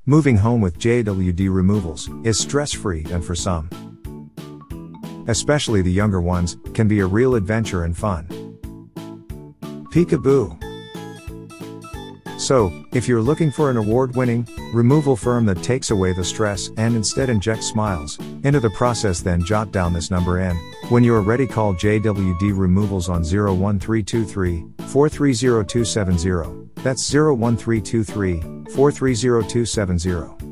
Moving home with JWD Removals is stress-free, and for some, especially the younger ones, can be a real adventure and fun. Peek A Boo. So, if you're looking for an award-winning removal firm that takes away the stress and instead injects smiles into the process, then jot down this number, and when you are ready, call JWD Removals on 01323 430270. That's 01323 430270.